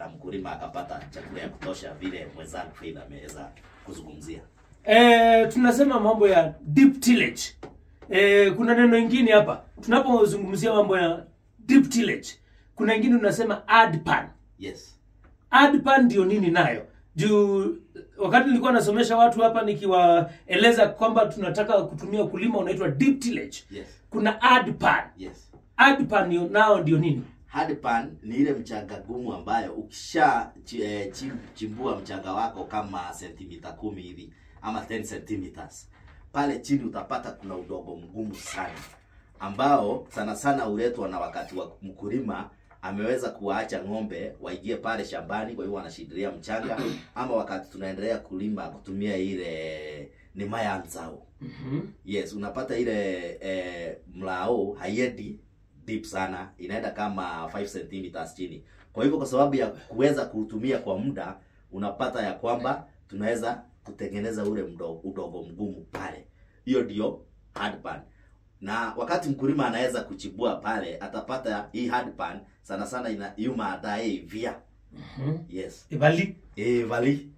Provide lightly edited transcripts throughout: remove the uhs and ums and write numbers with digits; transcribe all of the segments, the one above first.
mkulima akapata chakula ya kutosha vile mwenzangu Faith ameweza kuzungumzia. Tunasema mambo ya deep tillage. Kuna neno lingine hapa. Tunapozungumzia mambo ya deep tillage, kuna lingine tunasema add pan. Yes. Add pan ndio nini nayo? Juu wakati nilikuwa nasomesha watu hapa nikiwaeleza kwamba tunataka kutumia kulima unaitwa deep tillage. Yes. Kuna add pan. Yes. Add pan nao ndio nini? Hard pan ni ile mchanga gumu ambayo ukisha chimbua mchanga wako kama sentimita 10 hivi ama 10 centimeters. Pale chini utapata kuna udongo mgumu sana ambao sana sana uletwa na wakati wa mkulima ameweza kuwaacha ng'ombe waingie pale shambani, kwa hiyo wanashidilia mchanga ama wakati tunaendelea kulima kutumia ile ni maya nzao. Yes, unapata ile mlao haiendi deep sana, inaenda kama 5 centimeters chini. Kwa hivyo kwa sababu ya kuweza kutumia kwa muda, unapata ya kwamba tunaweza kutengeneza ule udongo mgumu pale. Hiyo ndio hard pan. Na wakati mkulima anaweza kuchibua pale, atapata hii hard pan sana sana ina yuma adae via. Yes. Ivali. Ivali.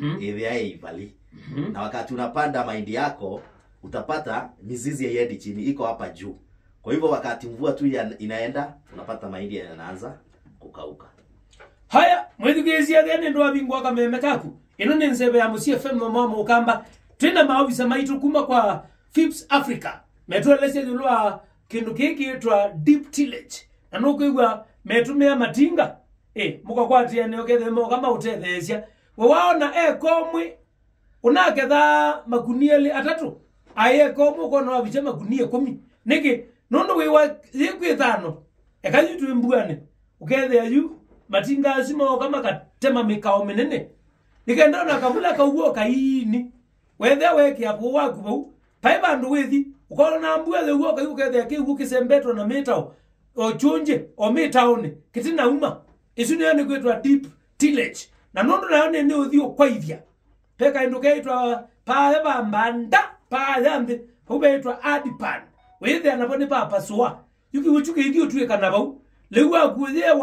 Ivali. Na wakati unapanda mahindi yako, utapata mizizi haiendi chini, iko hapa juu. Kwa hivyo wakati mvua tu inaenda, unapata mahindi yanaanza kukauka. Haya, mwithigizia gene ndo abingwa kameme kaku. Ino ni nsebe ya Musi FM mama ukamba twina maofisa maitu kuma kwa FIPS Africa. Metwelese dulwa kindu kiki etwa deep tillage. Na nukuigwa metumia matinga. Muka kwati ene okethemo kama utethesia. Waona komwe unaketha magunia 3. Aye komwe kono abiche magunia 10. Niki nondo wewa yeku 5. Ekaji tuimbuane. Ukethea yu matinga asimo kama katema mikao menene. Nikaenda na kabula kauo kaini. Wethe weke hapo waku bau. Paiba ndo wethi ukola na mbua the uo kaiu kethe ke uki sembeto na metao. O chunje o metaone. Kitina uma. Isuni yani kwetwa deep tillage. Na nondo na yone ni uthio kwaithia. Peka ndo kaitwa paiba mbanda pa yambe hubeitwa adipan. Wethe anapone pa pasua. Yuki uchuke igio tuwe kanabau. Lewa kuthia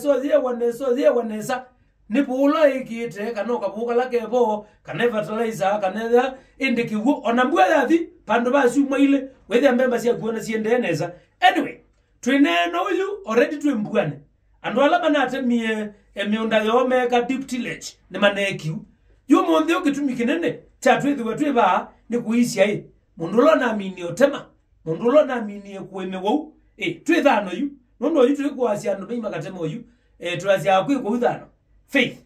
wanesa nipulo ikite kanoka buka lake bo kana fertilizer kana indiki wo onambua yathi pando basi umaile wethe mbemba cia kuona ciendeneza. Anyway, twineno uyu already twimbuane andu ala manatemie emiunda yome ka deep tillage ni manekiu yu monde ukitumi kinene cha twithiwe twiba ni kuisia mundu lo na amini otema mundu lo na amini kueme wo twithano yu nondo yu twikuasia andu beima katema yu tuazia ku uthano Faith.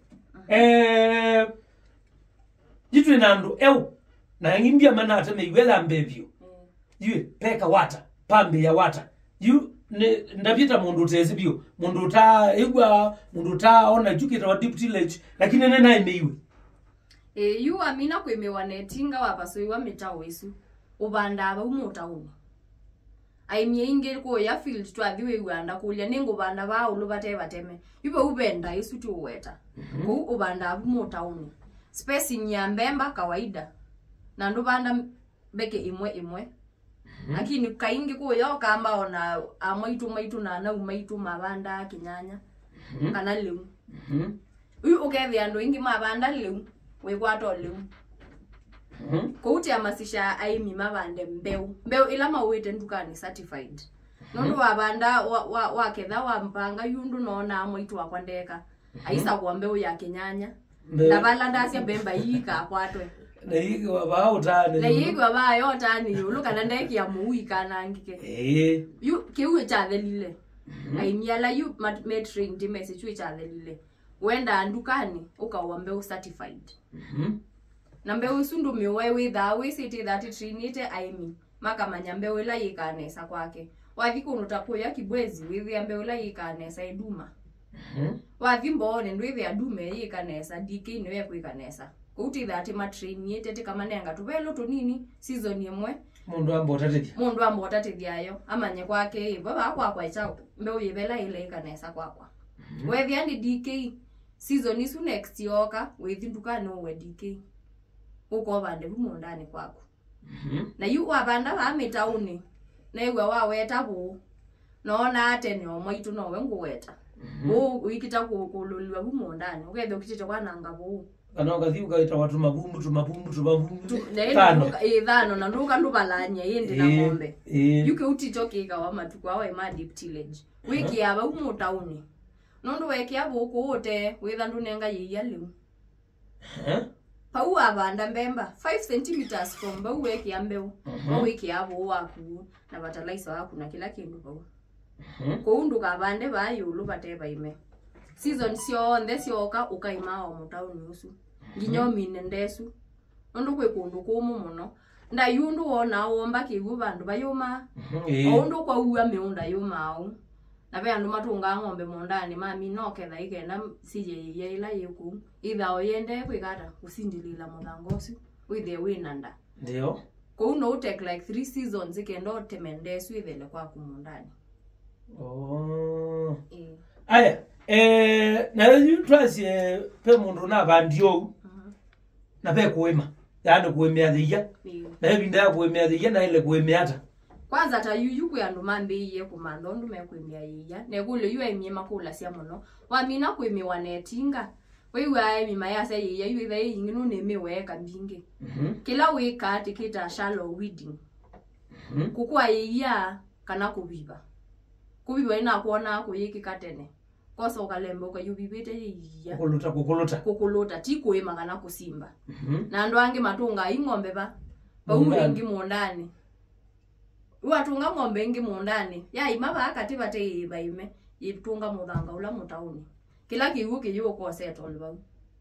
Jitu nandu na ngimbia manata meiwela mbevyo. Yue peka wata, pambe ya wata. Yu ndapita mundu tezibio. Mundu ta ona jukita wa deep tillage lakini nena imeiwe. Yu amina kwemewa netinga wapaso iwa metao isu. Ubanda aba umota umu. Aimye inge ko ya field twathiwe uanda kulia ningo banda ba ulubate bateme yuba ubenda isu tuweta ko ubanda abumo tauni spacing ya mbemba kawaida na ndo banda beke imwe lakini kaingi ko yo kamba ona amaitu na umaitu mabanda kinyanya kana leu uyu ukethia ndo ingi mabanda leu we kwato leu Kouti amasisha aimi mabande mbeu ila mawete ndukani certified. Nondo wabanda waketha wampanga yundu nona amwitu wakwandeka. Aisa kwa mbeu ya kinyanya. Ndabala ndasia bemba yika kwatwe. Na yiki wabao utani. Na yiki wabao utani yuluka nandeki ya muui kanangike. Yu kiuwe chadhe lile. Aimiala yu metring dimesi chui chadhe lile. Wenda ndukani uka wambeu certified. Na mbeu sundu miwe witha wisiti that trinite aimi maka manyambeu ila yikanesa kwake wathi kunutakuya kibwezi withia mbeu ila yikanesa iduma wathi mbone ndwithi adume yikanesa diki niwe kwikanesa kuti that matrinite te kama nenga tubelo tunini season yemwe mundu ambota tithia amanye kwake baba kwa chao mbeu yibela ile yikanesa kwakwa wethi andi diki season isu next yoka withi ndukano we diki uko bande bumondani kwako na yu abanda ba metauni na iwe waweta bu nona ate ni omaitu no wengu weta Uikita kuloliwa bumo ndani ukethe ukitete kwa nanga bo kana ukathi ukaita watu mabumbu tano thano na nduka ndubalanya yende na ng'ombe yuke utito kika wa matuko awe ma deep tillage wiki aba umo tauni nondu weke abo kuote witha ndunenga yiya liu pau abanda mbemba 5 cm from bau weke ambeu wiki abo waku na fertilizer waku na kila kindu pau kuunduka bande bayulu bateba ime season cionthe cioka ukaima o mutauni usu nginyomine ndesu nondu kwe kundu kumu muno ndayundu wona womba kigu bandu bayuma ondu kwa uwa meunda yumau na be andu matunga ng'ombe mondani mami noketha igenda sije yeila yiku itha oyende kwigata usindilila muthangosu withe winanda ndio ko no take like 3 seasons ikendo temendesu ithele kwa kumondani aya na yu twasi pe mundu na bandio na pe kuema yani kuemea thia na binda kuemea thia na ile kuemea ata kwanza ta yuyu ku andu mambiye kumando ndu mekwemea yiya ne kulo yu emye makula cia muno wa mina kwemiwa netinga wewe emi mayasa yiya yu itha yingi no nemeweka bingi kila wika atikita shallow weeding kukua yiya kana kubiba ina kuona kuyiki katene koso kalembo ka yubibete yiya kukulota ti kuema kana kusimba na ndo ange matunga ing'ombe ba wengi mondani watunga ng'ombe ingi mondani ya imaba akati bate baime yitunga muthanga ula mutauni kila kiwu kiyo ko settle ba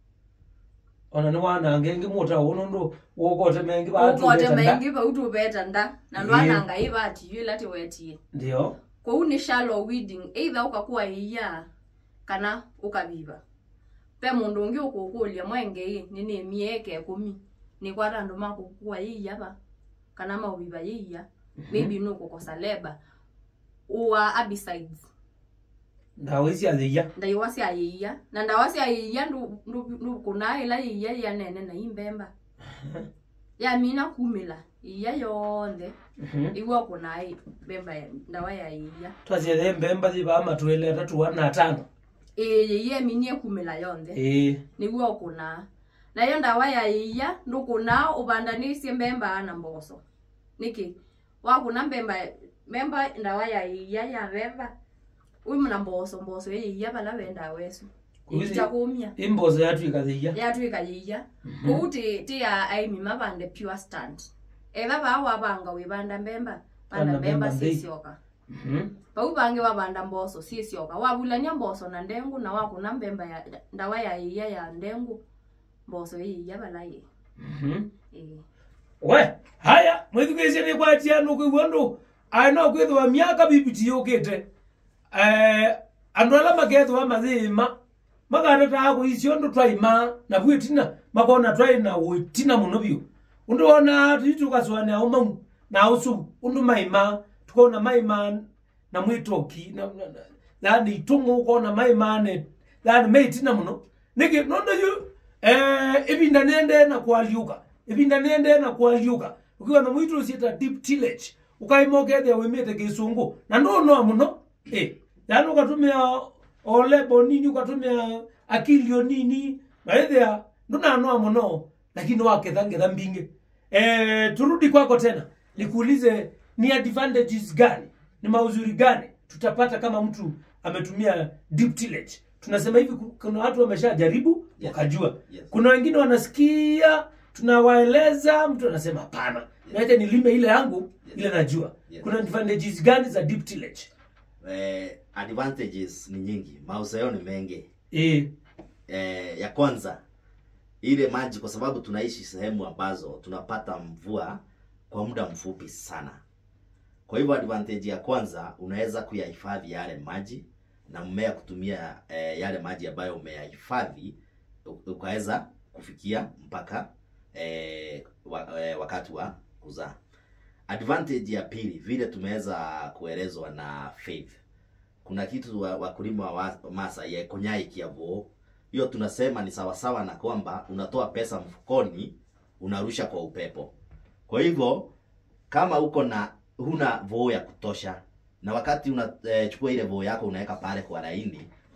ona ni wana ngengi mutauni ndo wokote mengi ba utubeta nda na ndo ananga ibati yula ti wetie ndio kwa uni shallow weeding either ukakuwa iya kana ukabiba pe mundu ungi ukukulia mwenge nini mieke 10 ni kwata ndo makukuwa iya ba kana maubiba iya maybe no kukosa leba uwa herbicides ndawesi aziya ndaiwasi ayiya na ndawasi ayiya ndu kuna ila iya ya nene na imbemba ya mina kumila iya yonde iwa kuna ai bemba ndawa ya iya twazi the mbemba ziba matwele 3 na 5 ye minie kumila yonde niwa kuna na yo ndawa ya iya ndu kuna ubandanisi mbemba na mboso niki wa kuna mbemba ndawa ya iya ya bemba mna mboso iya bala benda wesu itakumya imbozo yatwika yiya kuti ti ya aimi mabande pure stand eba bawa banga wibanda mbemba banda mbemba sisioka pau bange wabanda mboso sisioka wabulanya mboso na ndengu na wakuna mbemba ya ndawa ya iya ya ndengu mboso iya bala ye we haya mwithugeze ni kwatia no kwiwondo ana kwithwa miaka bibiti yokete andu ala magethwa mathima magareta go icio ndu twaima na bwitina makona twaina witina muno biu undu ona tutukaswane au mamu na usu undu maima tukona maima na mwitoki na itungu kona maima ne na meitina muno niki nondo yu ibinda nende na kwaliuka ukiwa na mwito sieta deep tillage ukaimogethia wimete kisungu na ndo no muno yani ukatumia olebo nini ukatumia akilio nini baadhi nduna noa muno lakini wakethangetha mbinge turudi kwako tena nikuulize ni advantages gani ni mauzuri gani tutapata kama mtu ametumia deep tillage tunasema hivi kuna watu wameshajaribu wakajua kuna wengine wanasikia tunawaeleza mtu anasema hapana naje nilime ile yangu ile najua kuna advantages gani za deep tillage advantages ni nyingi mauseo ni mengi ya kwanza ile maji kwa sababu tunaishi sehemu ambazo tunapata mvua kwa muda mfupi sana kwa hivyo advantage ya kwanza unaweza kuyahifadhi yale maji na mmea kutumia yale maji ambayo umeyahifadhi ukaweza kufikia mpaka wakati wa kuzaa. Advantage ya pili vile tumeweza kuelezwa na Faith. Kuna kitu wakulima wa masa ya konyai kiavo. Hiyo tunasema ni sawasawa na kwamba unatoa pesa mfukoni unarusha kwa upepo. Kwa hivyo kama uko na huna voo ya kutosha na wakati unachukua ile voo yako unaweka pale kwa laini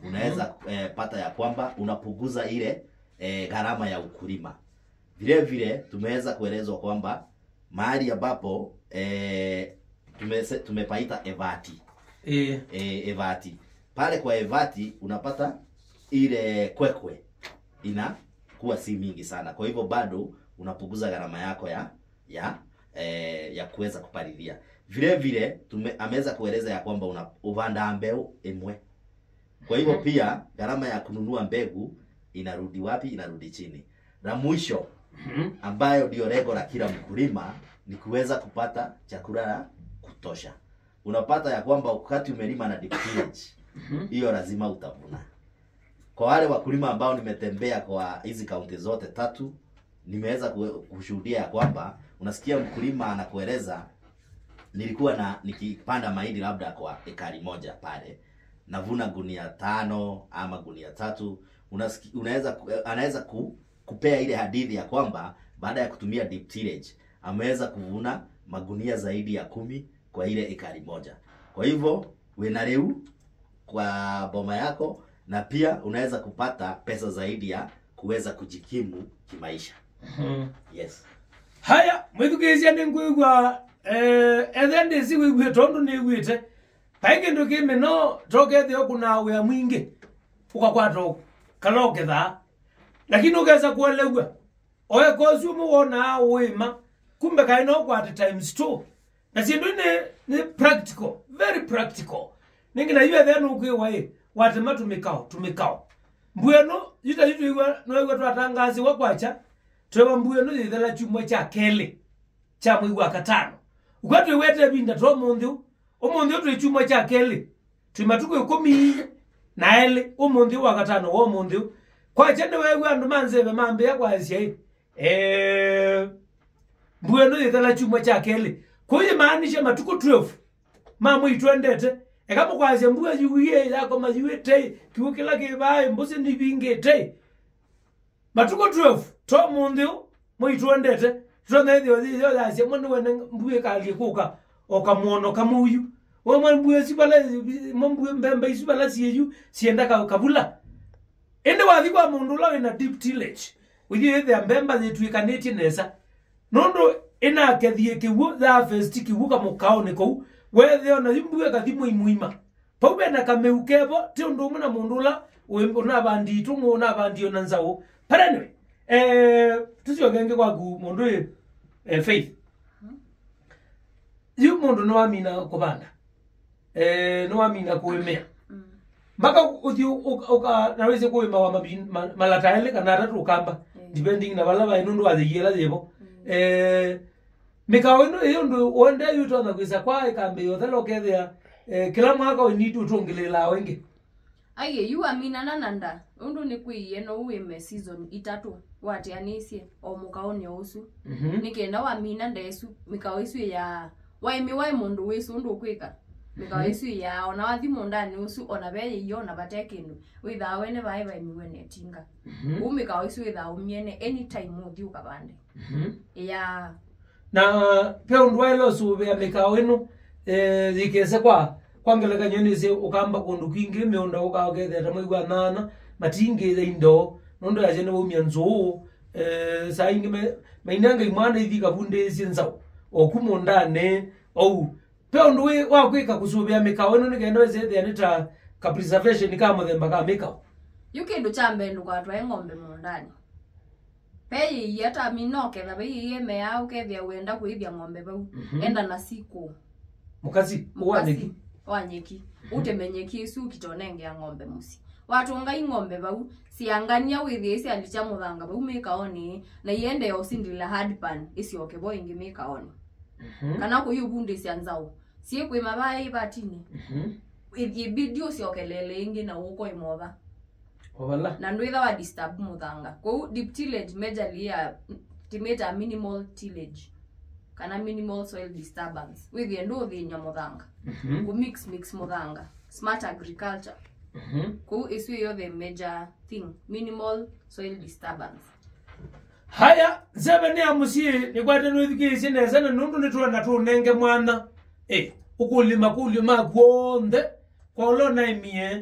unaweza pata ya kwamba unapunguza ile gharama ya ukulima. Vile vile tumeweza kuelezwa kwamba mahali ambapo tumepaita evati. Evati. Pale kwa evati unapata ile kwekwe inakuwa si mingi sana. Kwa hivyo bado unapunguza gharama yako ya kuweza kupalilia. Vile vile ameweza kueleza ya kwamba upanda mbegu imwe. Kwa hivyo pia gharama ya kununua mbegu inarudi wapi? Inarudi chini. Na mwisho ambayo ndio lengo la kila mkulima ni kuweza kupata chakula ya kutosha. Unapata ya kwamba wakati umelima na deep tillage, hiyo lazima utavuna. Kwa wale wakulima ambao nimetembea kwa hizi kaunti zote 3, nimeweza kushuhudia ya kwamba unasikia mkulima anakueleza, nilikuwa nikipanda mahindi labda kwa ekari moja pale, navuna gunia 5 ama gunia 3. Anaweza kupea ile hadithi ya kwamba baada ya kutumia deep tillage ameweza kuvuna magunia zaidi ya 10 kwa ile ekari moja. Kwa hivyo wena leo kwa boma yako, na pia unaweza kupata pesa zaidi ya kuweza kujikimu kimaisha. Yes. Haya, mwithugizia ningwigwa ethende siwigwe tondu nigwite. Paige nduki meno tokethe okuna we mwingi. Ukakwato kaloke tha. Lakini ukeza kuelewa. Oye kozu muona wema. Kumbe kaino kwa times 2. Na sindu ni practical, very practical. Ningi na yue thenu ukwiwa watema tumikao. Mbueno yita iwa no twatangazi wakwacha. Twewa mbueno yithela chumwa cha kele. Cha mwiwa katano. Ukatu wete binda to omondio twe chumwa cha kele. Twimatuko 10 na ele omondio wa katano omondio. Kwa chende wewe andu manzebe mambe ya kwasia mbueno yithela chumwa cha kele. Kuye maanisha matuko 12. Mamu itwendete. Ekamo kwasia mbuya yuye yako majuete kiukila kibaye mbose nibingete. Matuko 12 to mundio muitwendete. Tonethio yasia mwana wene mbuye kali kuka okamuono kamuyu. Wa mwana mbuye sibala mbuye mbembe isibala sieyu sienda kabula. Ende wathi kwa mundu la na deep tillage. Uye the mbemba zitwikaneti nesa. Nondo ina kethie kiwu za first kiwu kamukao niko wethe ona imbuye kathimo imuima paube na kameukebo ti undu muna mundula una bandi tungu na bandi ona nzao paranwe tusio genge kwa gu mundu faith yu mundu no amina kubanda no amina kuemea mpaka uthi uka naweze kuema wa malataele kana tatu kamba depending na balaba inundu athiyela yebo mikao ino ndu wonde yuto na kwisa kwa ikambe yothelo kethia kila mwaka unitu utongelela wengi aye yu amina nananda undu ni kwiye no uime season 3 watianisie o mukaoni osu nikenda wa amina ndesu mikao isu ya waimi wai mundu wesu undu kwika mikao isu ya ona wathi mundani usu ona beye yo na batekindu witha wene bai bai miwene tinga mikao isu witha umiene anytime uthi ukabande ya na pia ndwailo sube mikao ino zikese kwa ngeleka nyonese ukamba kundu kwingi meonda ukagethe tamwigwa nana matingire indo nondo yaje no umyanzo saingi mainanga imwana ithika bunde sinza okumondane ou pia ndwe wakwika kusubia mikao ino nikendo zeze anita ka preservation kama themba ka mikao yukindu chambe ndukatwa ng'ombe mondani pei yata minoke na bei yeme yao kethia wenda kuithia ng'ombe bau enda na siku mukazi wanyeki utemenyeki isu kitonenge ya ng'ombe musi watu ngai ng'ombe bau siangania withie isi alicha muthanga bau mekaoni na yende yo sindila hardpan isi okebo ingi mekaoni kana ko yubundi sianzao sie kwe mabaye batini withie video si okelele ingi na uko imoba wala na ndwitha wa disturb muthanga kwa deep tillage majorly ya timeta minimal tillage kana minimal soil disturbance with endo thinya muthanga ku mix muthanga smart agriculture ku isu yo the major thing minimal soil disturbance. Haya zebe ni amusie ni kwate nwithikisi neza na nundu nitwana tunenge mwana ukulima kwonde kwa lo na imie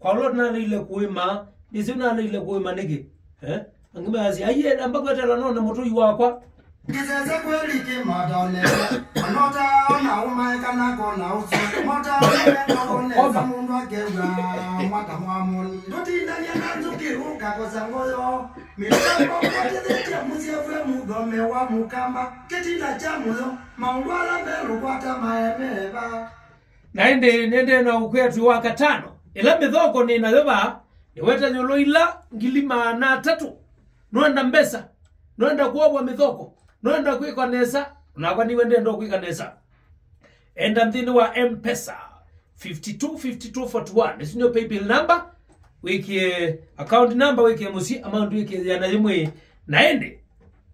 kwa lot na ile kuima nisi na ile kuima nige angime asi aye amba kwetela nona moto yuwakwa Kisese kweli kimadole anota ona umaika na kona uso mota ona mundu akeura mwaka mwamoni ndotinda nyanzuki ukakosa ngoyo mitambo kwatetea musefwe mugome wa mukamba ketinda cha muyo maungwala mbelu kwata maemeba nende na ukwetu wa katano ila mithoko ni nayoba niweta nyolo ila ngilima na 3 noenda mbesa noenda kuobwa mithoko noenda kwikanesa nakwa niwe ndendo kwikanesa enda mthini wa M-Pesa 525241 nisinyo PayPal number wiki account number wiki musi amount wiki yana yimwe naende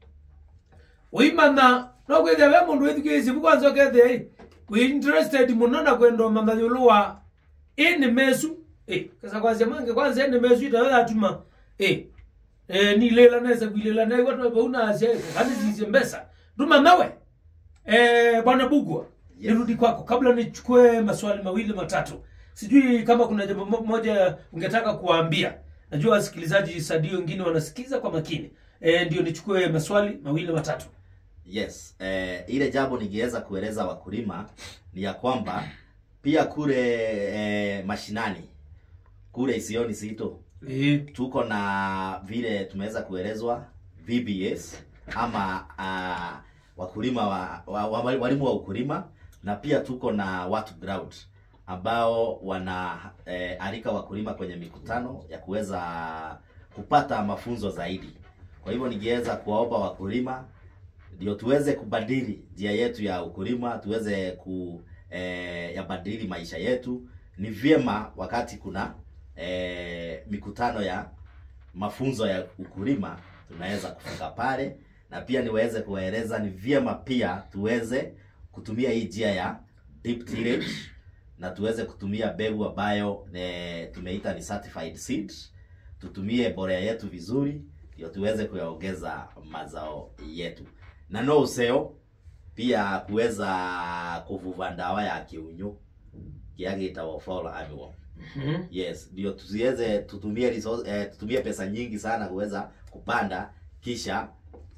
uimana no kwetha we mundu withikisi bukwanzo kethe we interested munona kwendo mandanyulwa ini mesu kasa kwanza ini mesu itawe atuma ni lela nesa bilela na watu bauna aje kandi zizembesa duma nawe bwana Bugwa nirudi kwako kabla nichukue maswali mawili matatu sijui kama kuna jambo moja ungetaka kuambia najua wasikilizaji Sadio wengine wanasikiza kwa makini ndio nichukue maswali mawili matatu. Yes, ile jambo ningeweza kueleza wakulima ni ya kwamba pia kule mashinani kule Isioni Sito tuko na vile tumeweza kuelezwa VBS ama wakulima walimu wa ukulima, na pia tuko na watu ground ambao wana alika wakulima kwenye mikutano ya kuweza kupata mafunzo zaidi. Kwa hivyo ningeweza kuwaomba wakulima ndio tuweze kubadili njia yetu ya ukulima, tuweze yabadili maisha yetu. Ni vyema wakati kuna mikutano ya mafunzo ya ukulima tunaweza kufika pale, na pia niweze kuwaeleza ni vyema pia tuweze kutumia hii njia ya deep tillage na tuweze kutumia mbegu ambayo tumeita ni certified seed. Tutumie mbolea yetu vizuri ndio tuweze kuyaongeza mazao yetu. Na no useo pia kuweza kuvuva dawa ya kiunyo kiagita wa fall annual. Yes, ndio tusiweze tutumie resource, tutumie pesa nyingi sana kuweza kupanda kisha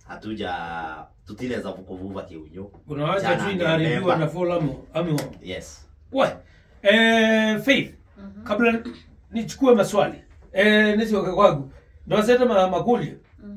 tutileza kuvuva kiunyo. Unawacha tu inaharibiwa na fall annual. Yes. Faith. Kabla nichukue maswali. Nisioke kwangu. Ndio sasa makulia.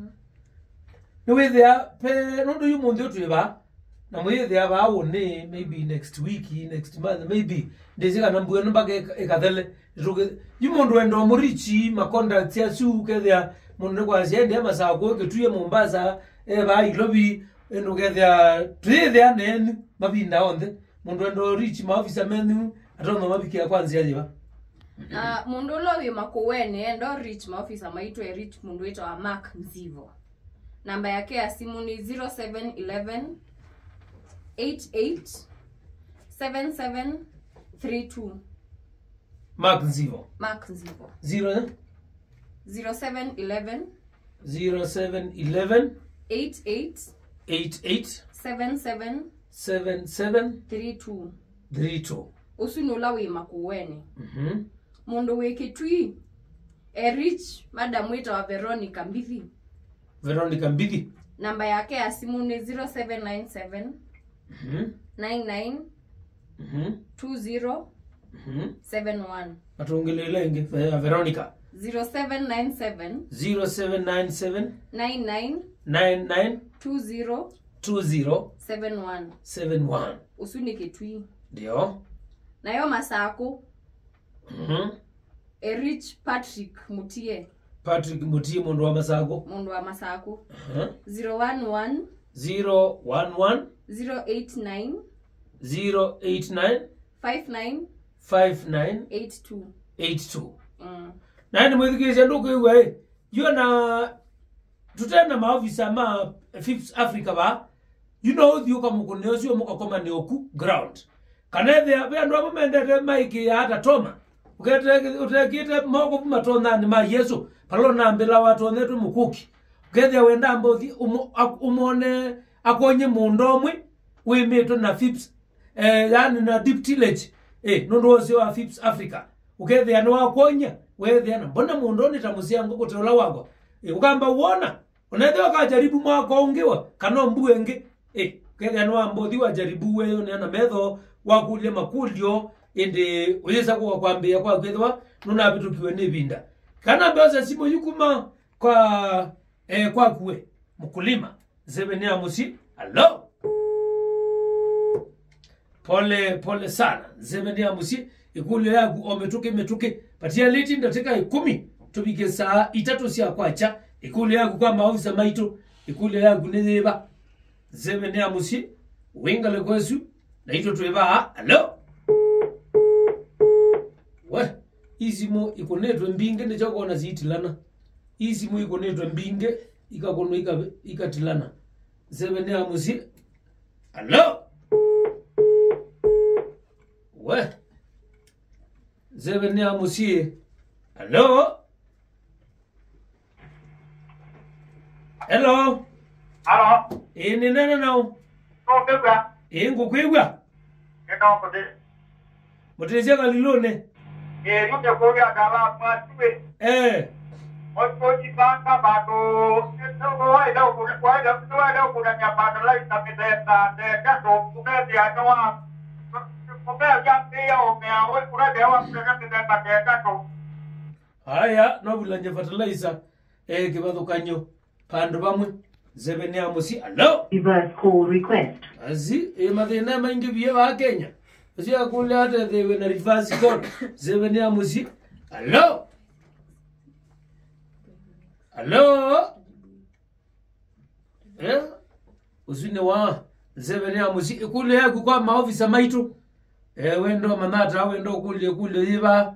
Niwethia pe nondo yumundu tuiba na mwethia ba wone maybe next week, next month maybe ndezika nambuye nombake ekathele ruge yumundu endo murichi makonda tiasu kethia mundu kwa siende masako ketuye Mombasa ba ilobi endo kethia twethia nen mabinda onde mundu endo richi maofisa menu atono mabikia kwanza yajiba mundu lowi makuwene endo rich maofisa maitwe rich mundu wetu wa Mark Nzivo. Namba yake ya simu ni 0711 88 7732. Mark Nzivo. 0711 88 7732. Usunula we makuwene. Mundu wekitwi Rich madam wita wa Veronica Mbithi. Namba yake ya simu ni 0797 99 20 71. Atuongelele inge Veronica 0797 99 20 71. Usuni kitwi. Ndio. Nayo masako. Rich Patrick Mutie mundu wa masako. 011 089 5982. Nani mwithikisha ndugu iwe yona tutenda maofisa ma Fifth Africa ba thiuka mukune ucio mukakoma ni oku ground kanethe abandu abamendete maiki ya hata toma utekite moko matona ni ma Yesu palona mbela watu onetu mukuki ukethe wenda mbothi umone akonye mundomwe wimito na Fifth yani na deep tillage nundu ocio wa Fifth Africa ukethe anu akonya wethiana mbona mundu ni tamusia nguko tola wako ukamba uona unaweza wakajaribu mwako ungiwa kana mbuwe ngi kega no ambothi wa jaribu weyo na metho wakulia makulio ende uyesa kwa kwambia kwa kwethwa nuna bitukiwe ni binda kana mbaza simo yukuma kwa kuwe mkulima zebenia musi hello pole sana zebenia musi ikule yangu ometuke patia leti ndateka 10 tubike saa 3 sia kwacha ikule yangu kwa maofisa maito ikule yangu neba zebenia musi wingale kwesu na ito tweba hello we izimo ikonetwe mbinge ne choko na ziitilana izimo ikonetwe mbinge ikakono ikatilana zebenia musi hello we zebenia musi hello hello ni nana nao Kebra. Ngukwigwa Eno kode. mutezia kalilone Yute koga dala matwe. Oji banga bato. Waida ukuna nyabata la isamideta. Kato kumezi anoa. Kumezi ya omea. Wakuna dewa kuna mideta kato. haya novulanje fertilizer kivatho kanyo pandu vamwe zebenia musi hello Reverse call request. azi mathina maingi bie ba Kenya usia kule hata thewe na reverse call zebenia musi hello usine wa zebenia musi kule yaku kwa maofisa maitu wendo manata wendo kule yiba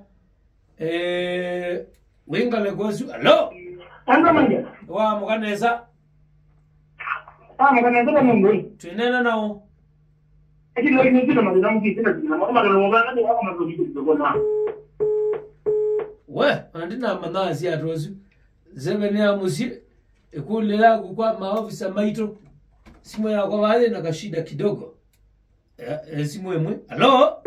wingale gosu hello Anga manja. wa mukaneza Mkana ndoka mungu. twinena nao Eki lo ni kila mara mki tena kila mara mara mwana ndio kama mtu kidogo na. we andina manazi atozu zebenia musi ikule yangu kwa maofisa maito simu yako wale na kashida kidogo simu emwe hello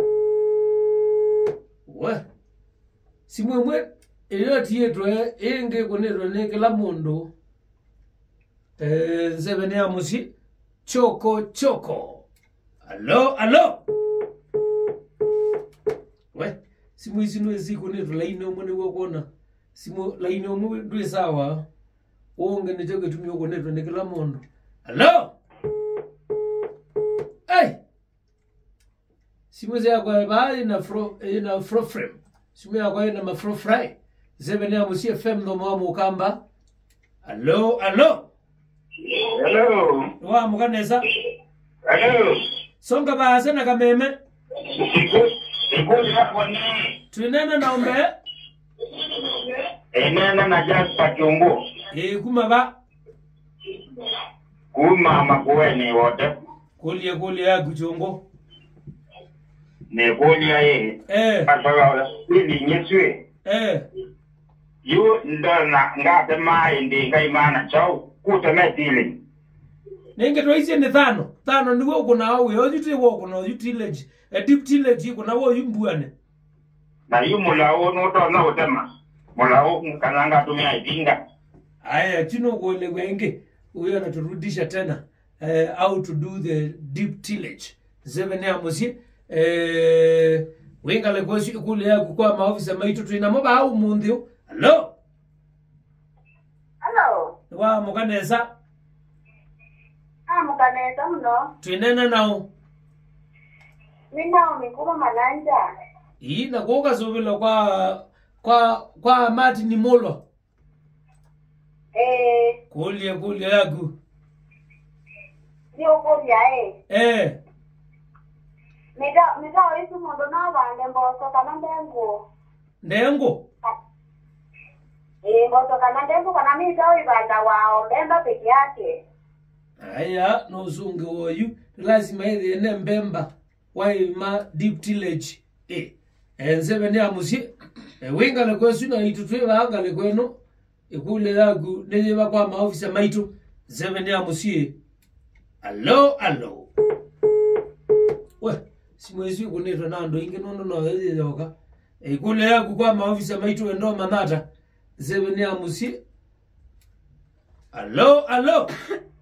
we simu emwe iyo tietwe enge konetwa neke la mundu zebenia musi choko hello we simu isinu ezikonetwa laini omwe niwo kuona simu laini omwe ndwe sawa onge nejoke tumio konetwa neke la mundu hello simu zako bali na fro frame simu yako ina mafro fry zebenia musi FM ndo mwa kamba hello Hello. wa mukaneza Hello. songa baase na kameme Ikuli hapo ni. twinena naombe Enena na jasa kiungu. kuma ba Kuma makuweni wote. kulie ya kuchongo Nekolia ye. Pasala ili nyeswe. Yu ndana ngate mai ndi ngaimana chau kutemetile. ninge toise ne thano niwo kuna wewe yote wo kuna utilage deep tillage kuna wo yumbuane Na yu mulao noto na utema. Mulao kananga tumia idinga. aya tino gole wenge huyo anaturudisha tena how to do the deep tillage zebenia musi wingale gosi kule ya kwa maofisa maito twina moba au mundio hello wa mukaneza Mukaneza muno. twinena nao Mina umikuba malanja. ina koka zobela kwa mati ni molo kulia yagu Ndio kulia Mita oisu mundo na bande mboso kama ndengo. Mboso kama ndengo kana mita oibanda wao mbemba peke yake. aya no zunge woyu lazima ile ne mbemba waima deep tillage enzebenia musi wingale kwesu na itutwe bangale kweno ikule yagu neye kwa maofisa maitu zebenia musi hello we simwezi kunetwa nando inge nondo no yoka Ikule yaku kwa maofisa maitu endo manata. Zebene ya musi. Alo.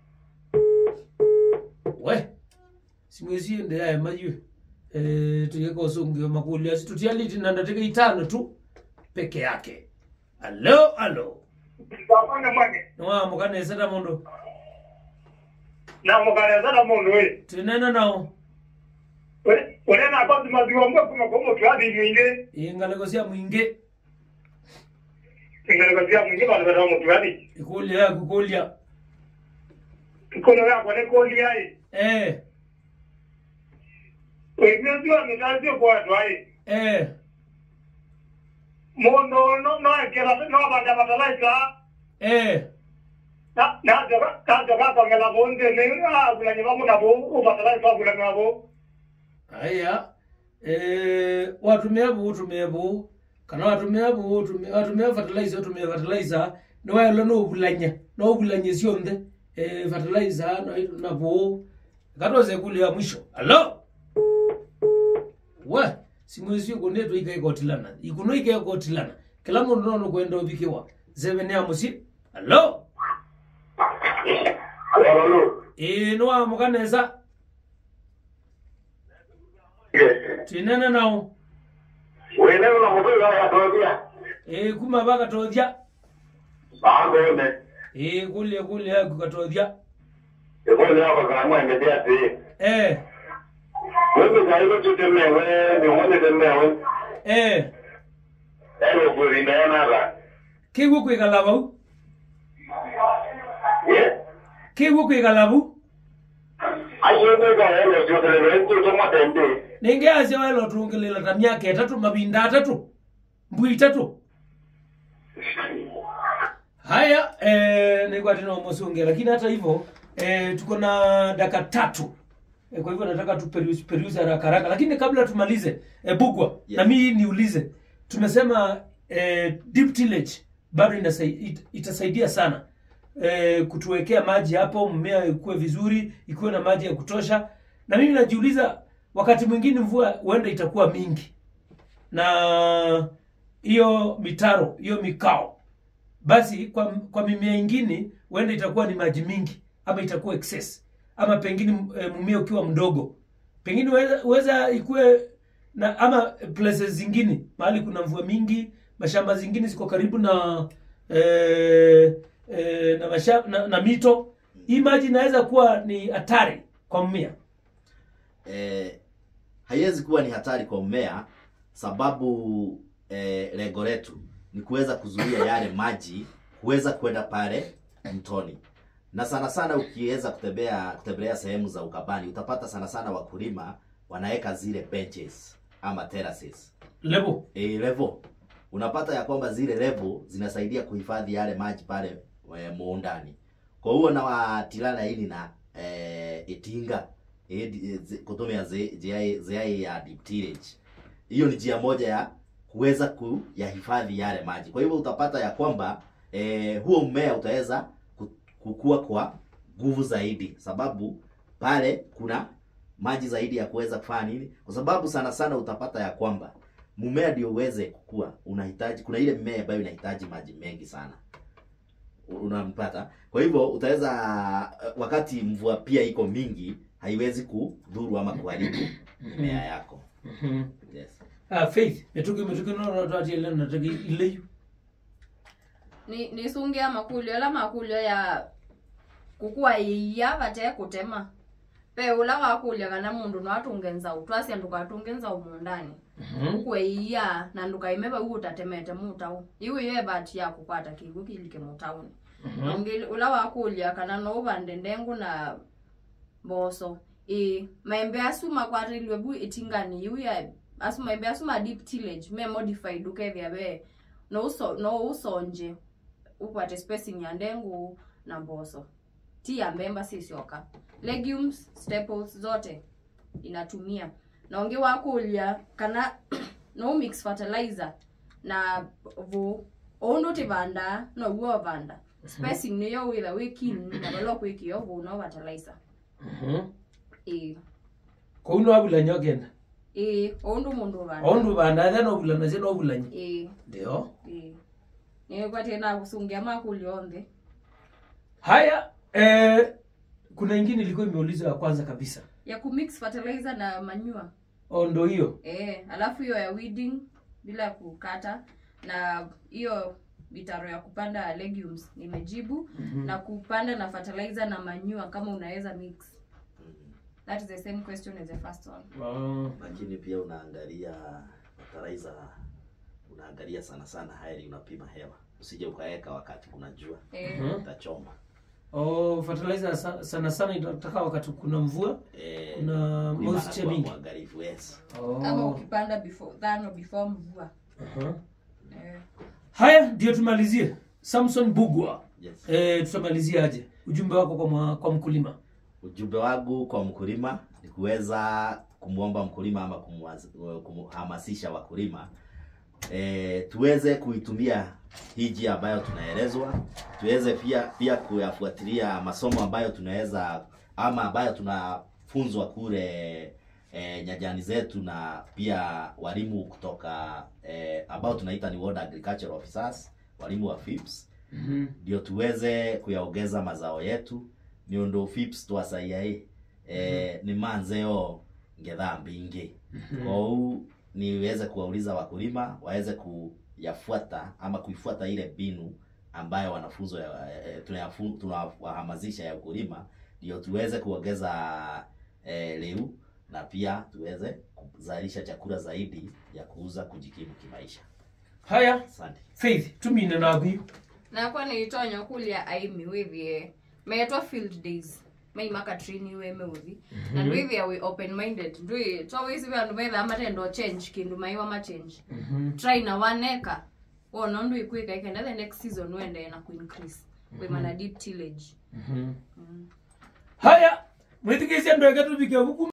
We. Simwezi ende ya majiwe. Tuyeko sungi makuli. Asi tutialiti nandateke itano tu. Peke yake. Alo. Nwa mukane esata mondo. Na mukane esata mondo we. Tinena nao. Wale na kwa maziwa mbo kuma kwa mtu hadi mwinge. Ingalegosia mwinge. Ingalegosia mwinge bado bado mtu hadi. Ikulia kukulia. Ikono ya kwa kulia hii. Wewe ndio mtaanza kwa watu hii. Mondo no kila no bada batalaika. Na joga kwa ngela bonde ni kula nyama muna bo batalaika kula ngabo. Aya. Watumebu kana watumea fertilizer no wala no bulanya sionde fertilizer na bo katoze kulia mwisho. Alo. Wa simwezi kuneto ikaikotilana ikuno ikaikotilana kila mundu nono kwenda ubikiwa zebene ya musi. Alo. No mukaneza. Tinena nao. Wene una mtu ya todia. Kuma baka todia. Baadone. Kule ya kukatodia. Kule ya kwa mwende dia ti. Wewe kaido tutemewe ni wone temewe. Kuri na nada. Kiwu kwigalabu. Kiwu kwigalabu. Ayo ndo ga ele jotele to matende. Ninge aje walo tungelela tamyake 3 mabinda 3. Mbui 3. Haya ni kwa tena mosonge lakini hata hivyo tuko na dakika 3. Kwa hivyo nataka tu peruse haraka lakini kabla tumalize Bugwa na mimi niulize tumesema deep tillage bado itasaidia sana kutuwekea maji hapo mmea ikue vizuri ikuwe na maji ya kutosha na mimi najiuliza wakati mwingine mvua huenda itakuwa mingi na hiyo mitaro hiyo mikao basi kwa mimea ingine huenda itakuwa ni maji mingi ama itakuwa excess ama pengine mmea ukiwa mdogo pengine uweza ikue na ama places zingine mahali kuna mvua mingi mashamba zingine ziko karibu na na mito hii maji inaweza kuwa ni hatari kwa mmea. Haiwezi kuwa ni hatari kwa mmea sababu lengo letu ni kuweza kuzuia yale maji kuweza kwenda pale mtoni. Na sana ukiweza kutembelea sehemu za ukabani utapata sana wakulima wanaweka zile benches ama terraces. Level. Unapata ya kwamba zile level zinasaidia kuhifadhi yale maji pale muundani. Kwa hiyo na watilana hili na itinga kutumia zai ya deep tillage. Hiyo ni njia moja ya kuweza kuyahifadhi yale maji. Kwa hivyo utapata ya kwamba huo mmea utaweza kukua kwa nguvu zaidi sababu pale kuna maji zaidi ya kuweza kufanya nini? Kwa sababu sana utapata ya kwamba mmea ndio uweze kukua unahitaji kuna ile mmea ambayo inahitaji maji mengi sana. Unampata? Kwa hivyo utaweza wakati mvua pia iko mingi haiwezi kudhuru ama kuharibu mimea yako. Yes. Faith, metuki no tatile na tagi ile. Ni sungia makulio ya kukua ya bate kutema. Pe ula wakulya kana mundu no atungenza utwasi ndukatungenza umundani. Ukwe ya na ndukaimeba utatemete mutau. Iwe ye bati ya kukwata kigukilike mutauni. Ngili ula wakulya kana no bandendengu na boso. Maembe asuma kwarilwe bu itingani iwe asuma maembe asuma deep tillage me modified ukevya be no usonje ukwate spacing ya ndengu na boso. Tia mbemba sisioka. Legumes, staples zote inatumia. Na onge wakulya kana no mix fertilizer na ondo tibanda no uwa banda. Spacing niyo witha wikin na balo kwiki yo no fertilizer. Ko uno abula nyogenda. Ondu mundu banda. Ondu banda then obulana zeno obulanyi. Ndio. Ni kwa tena kusungia makuli onde. Haya kuna ingine ilikuwa imeulizwa ya kwanza kabisa. Ya kumix fertilizer na manure. Ndo hiyo. Alafu hiyo ya weeding bila kukata na hiyo bitaro ya kupanda legumes nimejibu na kupanda na fertilizer na manure kama unaweza mix. That is the same question as the first one. Lakini pia unaangalia fertilizer, unaangalia sana hali unapima hewa. Usije ukaeka wakati kuna jua. Utachoma. Fertilizer sana inataka wakati kuna mvua. Kuna moisture mingi. Yes. Kama ukipanda before mvua. Haya ndio tumalizie. Samson Bugwa. Yes. Tutamalizia aje? Ujumbe wako kwa mkulima. Ujumbe wangu kwa mkulima ni kuweza kumuomba mkulima ama kumhamasisha wakulima tuweze kuitumia hii njia ambayo tunaelezwa, tuweze pia kuyafuatilia masomo ambayo tunaweza ama ambayo tunafunzwa kule nyajani zetu, na pia walimu kutoka ambao tunaita ni World Agricultural Officers, walimu wa FIPS. Ndio tuweze kuyaongeza mazao yetu. Niondo FIPS tuwasaia ni manzeo ngedha mbingi. Kwa hiyo niweze kuwauliza wakulima waweze kuyafuata ama kuifuata ile mbinu ambayo wanafunzo tunawahamasisha ya ukulima, ndio tuweze kuongeza leo na pia tuweze kuzalisha chakula zaidi ya kuuza kujikimu kimaisha. Haya, asante. Faith, tumine nabi. Na kwa nitonya kulia aimi wewe meetwa field days. Mai maka train you emeudi. Na wewe we open minded. Ndui always we and whether amatendo change kindu maiwa ma change. Try na 1 acre. Ona ndu ikuika ikenda the next season wende na ku increase. We mana deep tillage. Haya, mwithikisia ndo ekatu bike huku